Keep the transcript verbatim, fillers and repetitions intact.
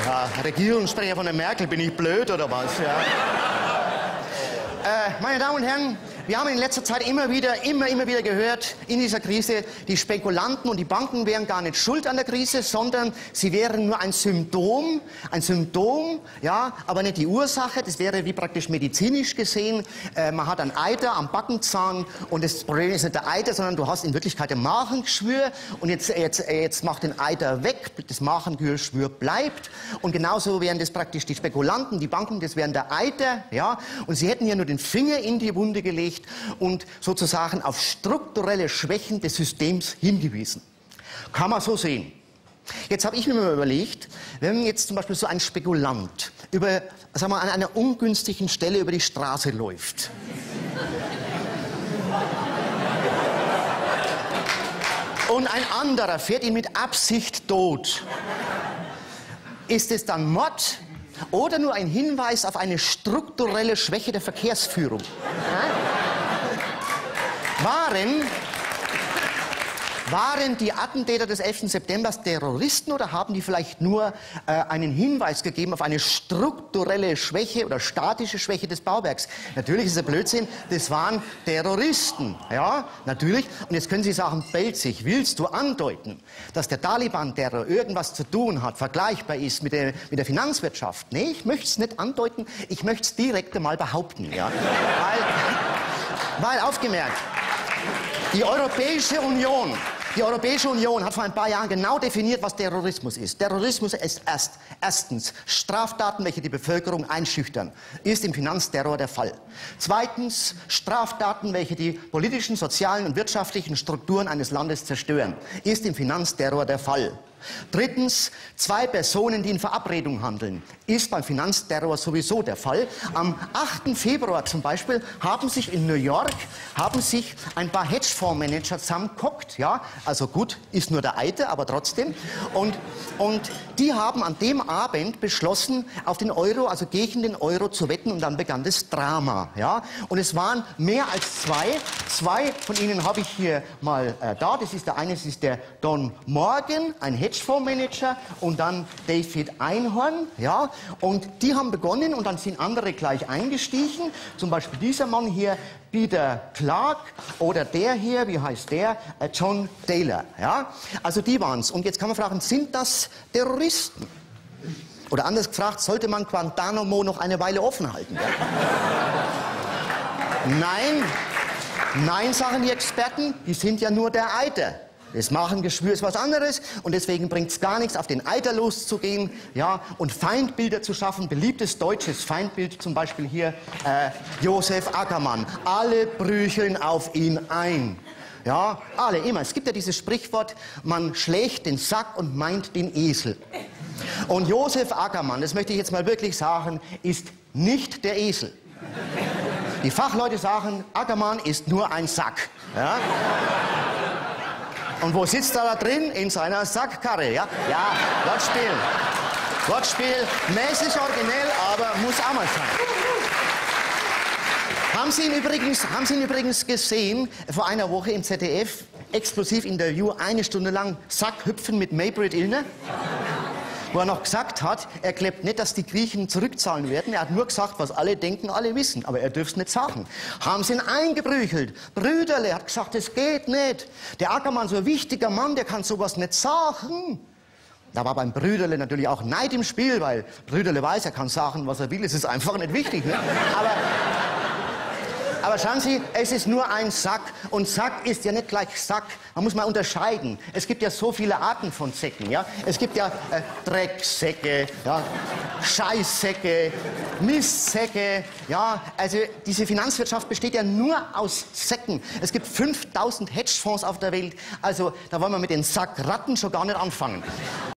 Ja, Regierungssprecher von der Merkel, bin ich blöd oder was? Ja. Äh, meine Damen und Herren, wir haben in letzter Zeit immer wieder, immer, immer wieder gehört, in dieser Krise, die Spekulanten und die Banken wären gar nicht schuld an der Krise, sondern sie wären nur ein Symptom, ein Symptom, ja, aber nicht die Ursache. Das wäre wie praktisch medizinisch gesehen. Äh, man hat ein Eiter am Backenzahn und das Problem ist nicht der Eiter, sondern du hast in Wirklichkeit ein Magengeschwür und jetzt, jetzt, jetzt macht den Eiter weg, das Magengeschwür bleibt und genauso wären das praktisch die Spekulanten, die Banken, das wären der Eiter, ja, und sie hätten ja nur den Finger in die Wunde gelegt und sozusagen auf strukturelle Schwächen des Systems hingewiesen. Kann man so sehen. Jetzt habe ich mir mal überlegt, wenn jetzt zum Beispiel so ein Spekulant über, sagen wir, an einer ungünstigen Stelle über die Straße läuft. Und ein anderer fährt ihn mit Absicht tot. Ist es dann Mord? Oder nur ein Hinweis auf eine strukturelle Schwäche der Verkehrsführung? Waren, waren die Attentäter des elften September Terroristen oder haben die vielleicht nur äh, einen Hinweis gegeben auf eine strukturelle Schwäche oder statische Schwäche des Bauwerks? Natürlich ist es Blödsinn, das waren Terroristen, ja, natürlich. Und jetzt können Sie sagen, Belzig, willst du andeuten, dass der Taliban-Terror irgendwas zu tun hat, vergleichbar ist mit der, mit der Finanzwirtschaft? Nee, ich möchte es nicht andeuten, ich möchte es direkt einmal behaupten, ja. Weil, weil, aufgemerkt, die Europäische Union, die Europäische Union hat vor ein paar Jahren genau definiert, was Terrorismus ist. Terrorismus ist erst, erstens Straftaten, welche die Bevölkerung einschüchtern. Ist im Finanzterror der Fall. Zweitens Straftaten, welche die politischen, sozialen und wirtschaftlichen Strukturen eines Landes zerstören. Ist im Finanzterror der Fall. Drittens, zwei Personen, die in Verabredung handeln, ist beim Finanzterror sowieso der Fall. Am achten Februar zum Beispiel haben sich in New York haben sich ein paar Hedgefondsmanager zusammengehockt, ja, also gut, ist nur der Eiter, aber trotzdem, und, und die haben an dem Abend beschlossen, auf den Euro, also gegen den Euro zu wetten und dann begann das Drama, ja, und es waren mehr als zwei, zwei von ihnen habe ich hier mal äh, da, das ist der eine, das ist der Don Morgan, ein Hedgefondsmanager und dann David Einhorn, ja, und die haben begonnen und dann sind andere gleich eingestiegen, zum Beispiel dieser Mann hier, Peter Clark oder der hier, wie heißt der, John Taylor, ja, also die waren's. Und jetzt kann man fragen, sind das Terroristen? Oder anders gefragt, sollte man Guantanamo noch eine Weile offen halten? Ja? Nein, nein, sagen die Experten, die sind ja nur der Eiter. Das Magengeschwür ist was anderes und deswegen bringt es gar nichts, auf den Eiter loszugehen, ja, und Feindbilder zu schaffen. Beliebtes deutsches Feindbild, zum Beispiel hier äh, Josef Ackermann. Alle prügeln auf ihn ein. Ja, alle, immer. Es gibt ja dieses Sprichwort, man schlägt den Sack und meint den Esel. Und Josef Ackermann, das möchte ich jetzt mal wirklich sagen, ist nicht der Esel. Die Fachleute sagen, Ackermann ist nur ein Sack. Ja? Und wo sitzt er da drin? In seiner Sackkarre, ja? Ja, Wortspiel. Wortspiel, mäßig originell, aber muss auch mal sein. Haben Sie ihn übrigens, haben Sie ihn übrigens gesehen, vor einer Woche im Z D F, Exklusivinterview, eine Stunde lang Sackhüpfen mit Maybrit Illner? Wo er noch gesagt hat, er glaubt nicht, dass die Griechen zurückzahlen werden. Er hat nur gesagt, was alle denken, alle wissen. Aber er dürfte es nicht sagen. Haben sie ihn eingeprügelt. Brüderle hat gesagt, das geht nicht. Der Ackermann, so ein wichtiger Mann, der kann sowas nicht sagen. Da war beim Brüderle natürlich auch Neid im Spiel, weil Brüderle weiß, er kann sagen, was er will. Es ist einfach nicht wichtig. Ne? Aber... Aber schauen Sie, es ist nur ein Sack und Sack ist ja nicht gleich Sack. Man muss mal unterscheiden. Es gibt ja so viele Arten von Säcken, ja. Es gibt ja äh, Drecksäcke, ja, Scheißsäcke, Mistsäcke, ja. Also diese Finanzwirtschaft besteht ja nur aus Säcken. Es gibt fünftausend Hedgefonds auf der Welt. Also da wollen wir mit den Sackratten schon gar nicht anfangen.